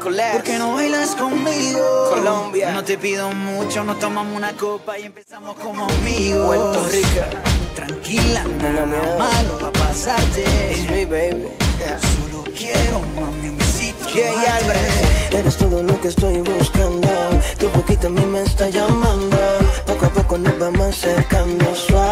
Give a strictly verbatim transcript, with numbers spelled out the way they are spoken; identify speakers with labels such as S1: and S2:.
S1: collabs.
S2: ¿Por qué no bailas conmigo?
S1: Colombia.
S2: No te pido mucho, nos tomamos una copa y empezamos como amigos.
S1: Puerto Rico.
S2: Tranquila, nada malo va a pasarte.
S1: It's me, baby. Yeah.
S2: Solo quiero, mami, un besito.
S1: Jay Álvarez.
S3: Eres todo lo que estoy buscando. Tu boquita a mí me está llamando. Poco a poco nos vamos acercando suave.